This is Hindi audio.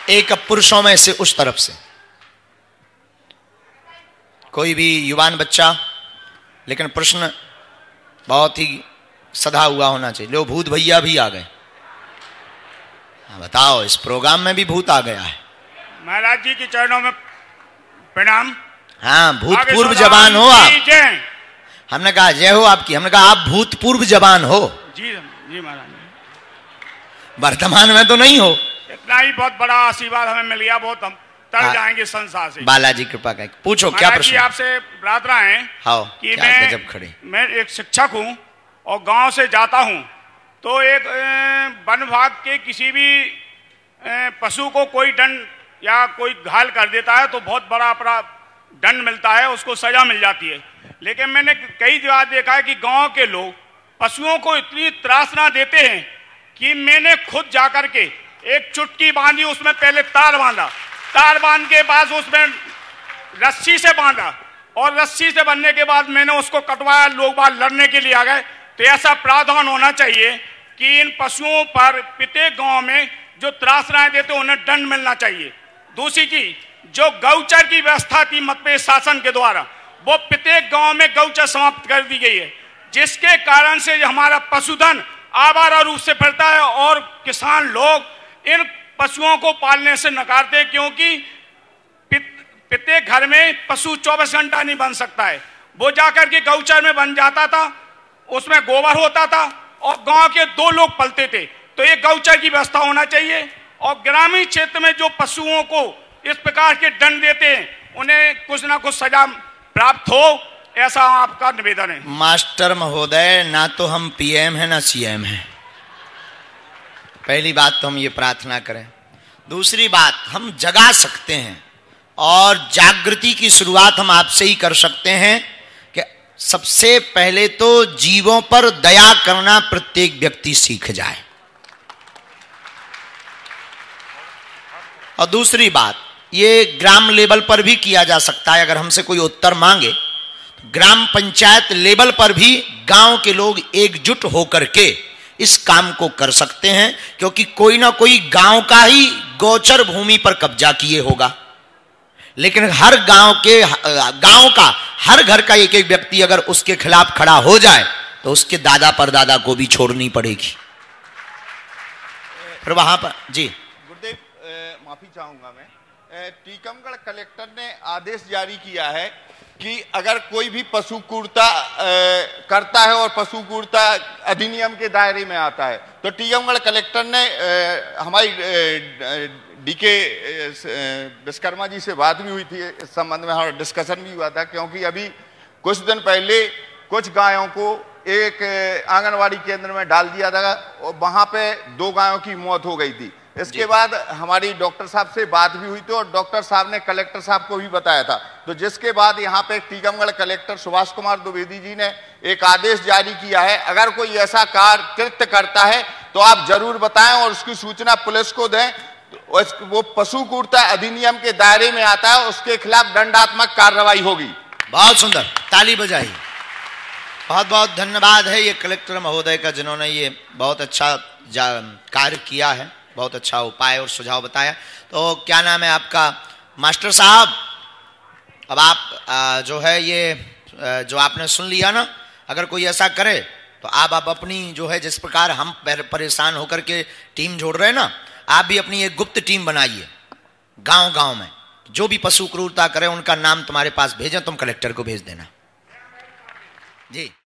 एक पुरुषों में से उस तरफ से कोई भी युवान बच्चा, लेकिन प्रश्न बहुत ही सधा हुआ होना चाहिए। लो भूत भैया भी आ गए। बताओ, इस प्रोग्राम में भी भूत आ गया है। महाराज जी के चरणों में प्रणाम। हाँ, भूतपूर्व जवान हो आप। हमने कहा जय हो आपकी। हमने कहा आप भूतपूर्व जवान हो। जी जी महाराज। वर्तमान में तो नहीं हो। इतना ही बहुत बड़ा आशीर्वाद हमें मिल गया, बहुत हम तर जाएंगे संसार से। बालाजी कृपा का। पूछो क्या प्रश्न। आपसे प्रार्थना है हाँ, कि गजब खड़े। मैं एक शिक्षक हूँ और गांव से जाता हूँ, तो एक वन विभाग के किसी भी पशु को कोई दंड या कोई घायल कर देता है तो बहुत बड़ा अपराध दंड मिलता है, उसको सजा मिल जाती है। लेकिन मैंने कई जगह देखा है कि गांव के लोग पशुओं को इतनी त्रासना देते हैं कि मैंने खुद जाकर के एक चुटकी बांधी, उसमें पहले तार बांधा, तार बांध के बाद उसमें रस्सी से बांधा और रस्सी से बांधने के बाद मैंने उसको कटवाया। लोग बाहर लड़ने के लिए आ गए। तो ऐसा प्रावधान होना चाहिए कि इन पशुओं पर प्रत्येक गांव में जो त्रासनाएं देते उन्हें दंड मिलना चाहिए। दूसरी चीज, जो गौचर की व्यवस्था थी मतभेद शासन के द्वारा, वो प्रत्येक गांव में गौचर समाप्त कर दी गई है, जिसके कारण से हमारा पशुधन आवारा रूप से फैलता है और किसान लोग इन पशुओं को पालने से नकारते हैं, क्योंकि प्रत्येक घर में पशु 24 घंटा नहीं बन सकता है। वो जाकर के गौचर में बन जाता था, उसमें गोबर होता था और गांव के 2 लोग पलते थे। तो ये गौचर की व्यवस्था होना चाहिए और ग्रामीण क्षेत्र में जो पशुओं को इस प्रकार के दंड देते हैं उन्हें कुछ ना कुछ सजा प्राप्त हो, ऐसा आपका निवेदन है। मास्टर महोदय, ना तो हम पीएम हैं ना सीएम हैं। पहली बात तो हम ये प्रार्थना करें। दूसरी बात, हम जगा सकते हैं और जागृति की शुरुआत हम आपसे ही कर सकते हैं कि सबसे पहले तो जीवों पर दया करना प्रत्येक व्यक्ति सीख जाए। और दूसरी बात, ये ग्राम लेवल पर भी किया जा सकता है। अगर हमसे कोई उत्तर मांगे तो ग्राम पंचायत लेवल पर भी गांव के लोग एकजुट होकर के इस काम को कर सकते हैं, क्योंकि कोई ना कोई गांव का ही गोचर भूमि पर कब्जा किए होगा। लेकिन हर गांव का हर घर का एक एक व्यक्ति अगर उसके खिलाफ खड़ा हो जाए तो उसके दादा परदादा को भी छोड़नी पड़ेगी। फिर वहां पर जी गुरुदेव, माफी चाहूंगा मैं। टीकमगढ़ कलेक्टर ने आदेश जारी किया है कि अगर कोई भी पशु क्रूरता करता है और पशु क्रूरता अधिनियम के दायरे में आता है, तो टीकमगढ़ कलेक्टर ने हमारी डीके विश्वकर्मा जी से बात भी हुई थी इस संबंध में, हमारा डिस्कशन भी हुआ था। क्योंकि अभी कुछ दिन पहले कुछ गायों को एक आंगनवाड़ी केंद्र में डाल दिया था और वहां पे 2 गायों की मौत हो गई थी। इसके बाद हमारी डॉक्टर साहब से बात भी हुई थी और डॉक्टर साहब ने कलेक्टर साहब को भी बताया था। तो जिसके बाद यहाँ पे टीकमगढ़ कलेक्टर सुभाष कुमार द्विवेदी जी ने एक आदेश जारी किया है, अगर कोई ऐसा कृत्य करता है तो आप जरूर बताएं और उसकी सूचना पुलिस को दें। तो वो पशु क्रूरता अधिनियम के दायरे में आता है, उसके खिलाफ दंडात्मक कार्रवाई होगी। बहुत सुंदर, ताली बजाइए। बहुत बहुत धन्यवाद है ये कलेक्टर महोदय का, जिन्होंने ये बहुत अच्छा कार्य किया है, बहुत अच्छा उपाय और सुझाव बताया। तो क्या नाम है आपका मास्टर साहब? अब आप जो है ये जो आपने सुन लिया ना, अगर कोई ऐसा करे तो आप अपनी जो है, जिस प्रकार हम परेशान होकर के टीम जोड़ रहे हैं ना, आप भी अपनी एक गुप्त टीम बनाइए गांव गांव में। जो भी पशु क्रूरता करे उनका नाम तुम्हारे पास भेजें, तुम कलेक्टर को भेज देना जी।